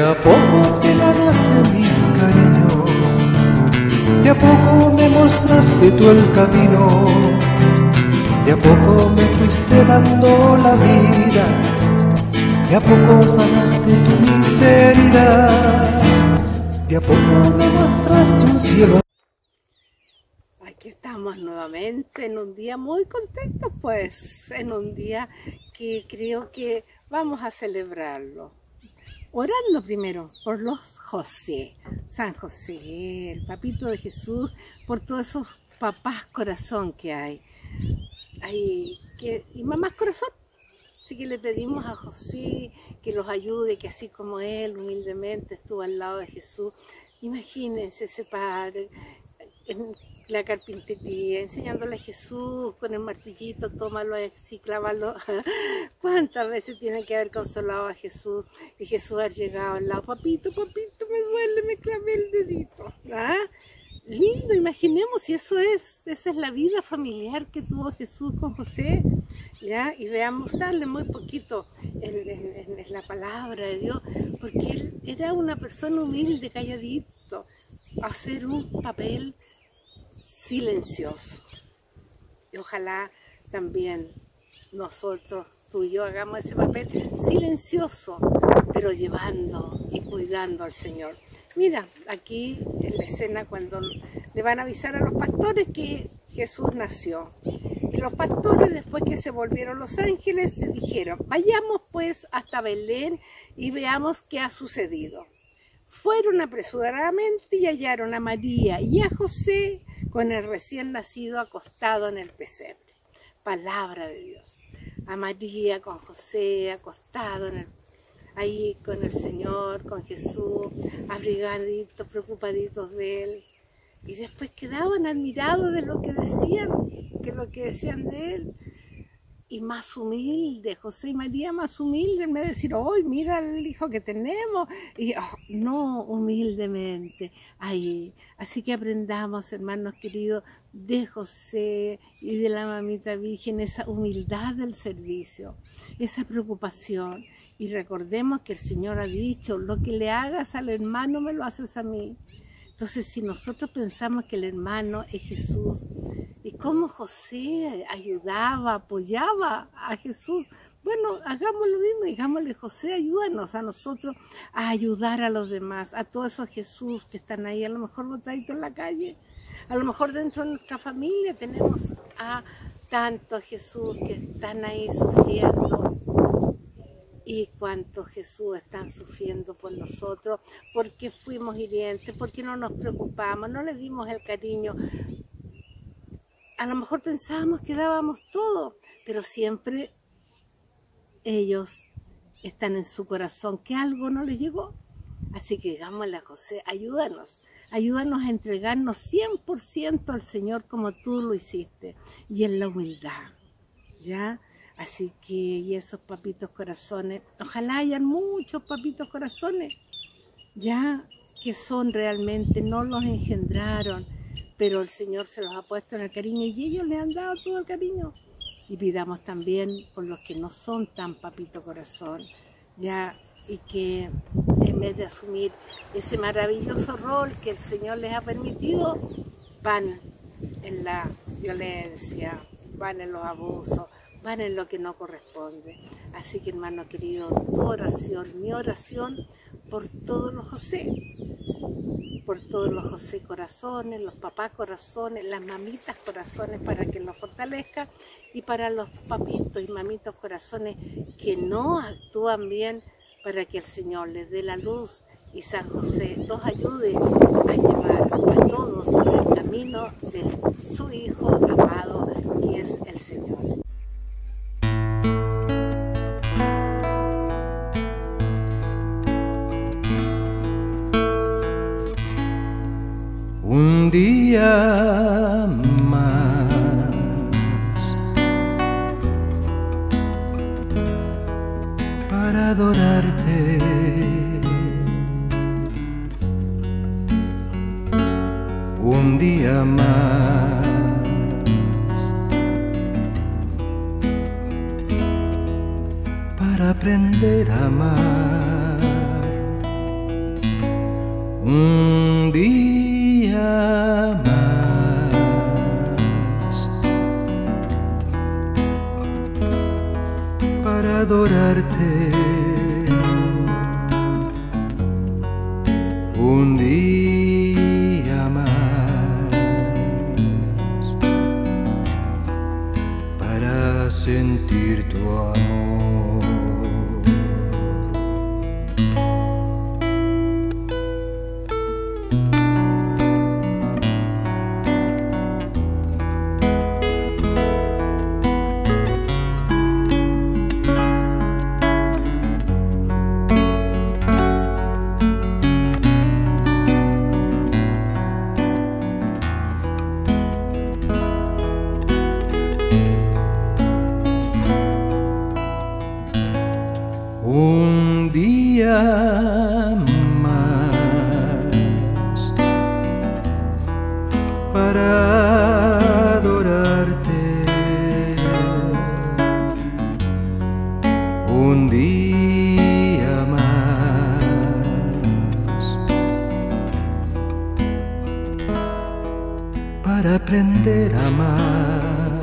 a poco te ganaste mi cariño, de a poco me mostraste tú el camino, de a poco me fuiste dando la vida, de a poco sanaste tu miseria, de a poco me mostraste un cielo. Aquí estamos nuevamente en un día muy contentos, pues, en un día que creo que vamos a celebrarlo. Orando primero por los José, San José, el papito de Jesús, por todos esos papás corazón que hay y mamás corazón. Así que le pedimos a José que los ayude, que así como él humildemente estuvo al lado de Jesús. Imagínense ese padre en la carpintería, enseñándole a Jesús con el martillito, tómalo así, clávalo. ¿Cuántas veces tiene que haber consolado a Jesús? Y Jesús ha llegado al lado, papito, papito, me duele, me clavé el dedito. ¿Ah? Lindo, imaginemos si esa es la vida familiar que tuvo Jesús con José. ¿Ya? Y veamos, sale muy poquito en la palabra de Dios, porque él era una persona humilde, calladito, a hacer un papel silencioso. Y ojalá también nosotros, tú y yo, hagamos ese papel silencioso, pero llevando y cuidando al Señor. Mira, aquí en la escena cuando le van a avisar a los pastores que Jesús nació. Y los pastores, después que se volvieron los ángeles, se dijeron, vayamos pues hasta Belén y veamos qué ha sucedido. Fueron apresuradamente y hallaron a María y a José con el recién nacido acostado en el pesebre. Palabra de Dios. A María con José acostado ahí con el Señor, con Jesús, abrigaditos, preocupaditos de él. Y después quedaban admirados de lo que decían de él. Y más humilde, José y María más humilde, en vez de decir, ¡ay, mira el hijo que tenemos! Y no, humildemente, ahí. Así que aprendamos, hermanos queridos, de José y de la mamita virgen, esa humildad del servicio, esa preocupación. Y recordemos que el Señor ha dicho, lo que le hagas al hermano me lo haces a mí. Entonces, si nosotros pensamos que el hermano es Jesús, y cómo José ayudaba, apoyaba a Jesús, bueno, hagamos lo mismo, digámosle, José, ayúdanos a nosotros a ayudar a los demás, a todos esos Jesús que están ahí, a lo mejor botaditos en la calle, a lo mejor dentro de nuestra familia tenemos a tantos Jesús que están ahí sufriendo. Y cuántos Jesús están sufriendo por nosotros, porque fuimos hirientes, porque no nos preocupamos, no les dimos el cariño. A lo mejor pensábamos que dábamos todo, pero siempre ellos están en su corazón, que algo no les llegó. Así que digámosle a José, ayúdanos a entregarnos 100% al Señor como tú lo hiciste, y en la humildad, ¿ya? Así que, y esos papitos corazones, ojalá hayan muchos papitos corazones, ya, que son realmente, no los engendraron, pero el Señor se los ha puesto en el cariño y ellos le han dado todo el cariño. Y pidamos también por los que no son tan papito corazón, ya, y que en vez de asumir ese maravilloso rol que el Señor les ha permitido, van en la violencia, van en los abusos, van en lo que no corresponde. Así que, hermano querido, tu oración, mi oración por todos los José corazones, los papás corazones, las mamitas corazones, para que los fortalezca, y para los papitos y mamitos corazones que no actúan bien, para que el Señor les dé la luz y San José los ayude a llevar a todos por el camino de su Hijo amado, que es el Señor. Un día más para adorarte, un día más para aprender a amar, un día más para adorarte, un día más para sentir tu amor. Un día más para adorarte, un día más para aprender a amar,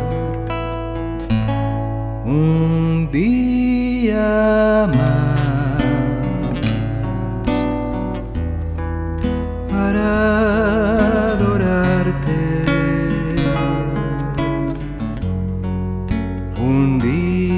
un día más para adorarte, un día